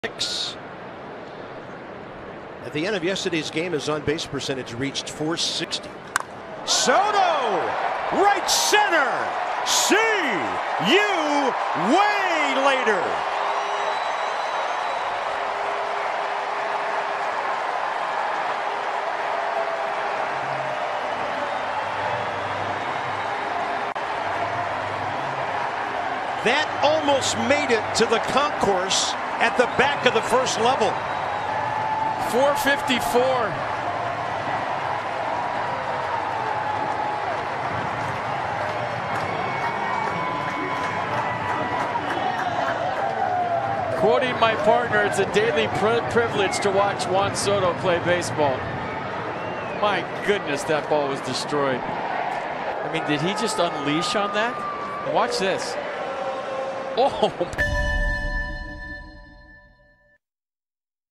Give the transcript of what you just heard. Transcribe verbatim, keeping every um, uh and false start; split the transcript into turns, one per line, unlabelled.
At the end of yesterday's game, his on-base percentage reached four sixty. Soto, right center. See you way later. That almost made it to the concourse at the back of the first level.
four fifty-four. Quoting my partner, it's a daily pri privilege to watch Juan Soto play baseball. My goodness, that ball was destroyed. I mean, did he just unleash on that? Watch this. Oh!